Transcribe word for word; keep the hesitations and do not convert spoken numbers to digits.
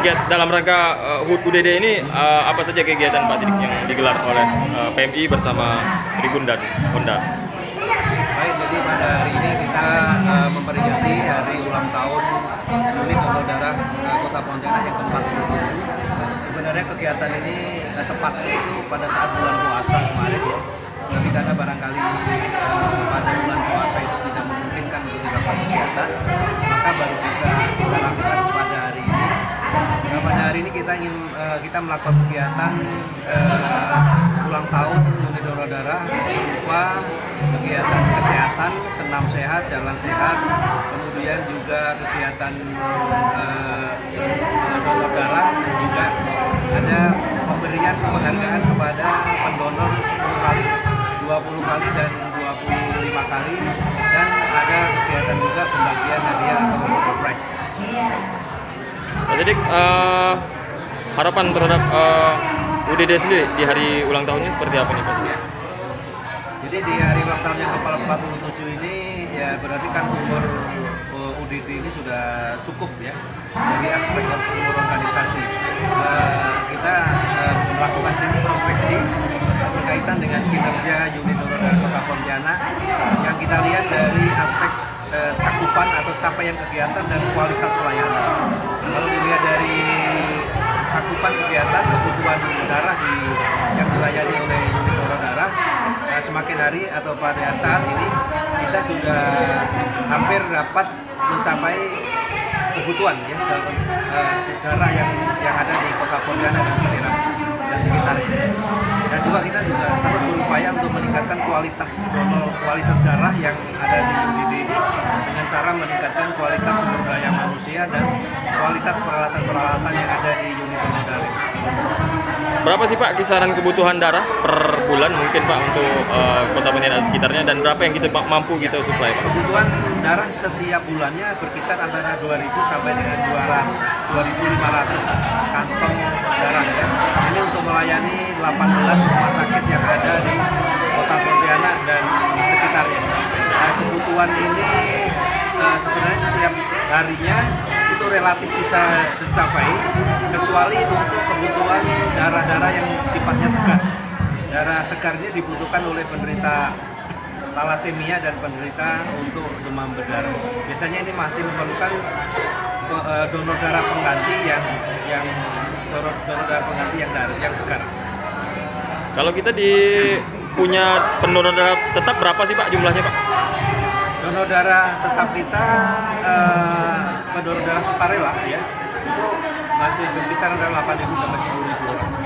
kegiatan dalam rangka uh, H U D U D D ini uh, apa saja kegiatan Pak Sidik yang digelar oleh uh, P M I bersama Tribun dan Honda? Baik, jadi pada hari ini kita uh, memperingati hari ulang tahun unit donor darah uh, Kota Pontianak yang ke empat puluh tujuh. Sebenarnya kegiatan ini uh, tepatnya itu pada saat bulan puasa kemarin ya. Jadi karena barangkali uh, pada bulan puasa itu tidak memungkinkan untuk dilakukan kegiatan, maka baru bisa kita lakukan pada hari ini. Nah, pada hari ini kita ingin uh, kita melakukan kegiatan uh, ulang tahun unit donor darah berupa kegiatan kesehatan, senam sehat, jalan sehat, kemudian juga kegiatan uh, donor darah, juga ada pemberian penghargaan kepada pendonor sepuluh kali, dua puluh kali, dan dua puluh lima kali, dan ada kegiatan juga pembagian hadiah atau door prize. Pak Sidik, uh, harapan terhadap uh, U D D sendiri di hari ulang tahunnya seperti apa nih Pak Sidik? Jadi di hari ulang tahun yang ke empat puluh tujuh ini ya berarti kan umur uh, U D D ini sudah cukup ya dari aspek umur organisasi. Uh, kita uh, melakukan introspeksi berkaitan dengan kinerja unit donor darah Kota Pontianak yang kita lihat dari aspek uh, cakupan atau capaian kegiatan dan kualitas pelayanan. Kalau dilihat dari cakupan kegiatan kebutuhan darah di yang dilayani oleh unit donor darah, nah, semakin hari atau pada saat ini kita sudah hampir dapat mencapai kebutuhan ya dalam uh, darah yang yang ada di Kota Pontianak dan sekitar dan sekitarnya. Dan juga kita juga terus berupaya untuk meningkatkan kualitas donor, kualitas darah yang ada di U D D ini dengan cara meningkatkan kualitas sumber daya manusia dan kualitas peralatan-peralatan yang ada di unit donor darah. Berapa sih Pak kisaran kebutuhan darah per bulan mungkin Pak untuk uh, Kota Pontianak dan sekitarnya, dan berapa yang kita mampu kita suplai Pak? Kebutuhan darah setiap bulannya berkisar antara dua ribu sampai dengan dua ribu lima ratus kantong darah ya. Ini untuk melayani delapan belas rumah sakit yang ada di Kota Pontianak dan di sekitarnya. Nah, kebutuhan ini uh, sebenarnya setiap harinya itu relatif bisa tercapai, kecuali untuk kebutuhan darah-darah yang sifatnya segar. Darah segar ini dibutuhkan oleh penderita talasemia dan penderita untuk demam berdarah. Biasanya ini masih memerlukan uh, donor darah pengganti yang yang donor, donor darah pengganti yang darah yang segar. Kalau kita di punya pendonor darah tetap berapa sih Pak jumlahnya Pak? Donor darah tetap kita uh, pendonor darah sukarela ya itu masih berkisar antara delapan ribu sampai sepuluh ribu orang.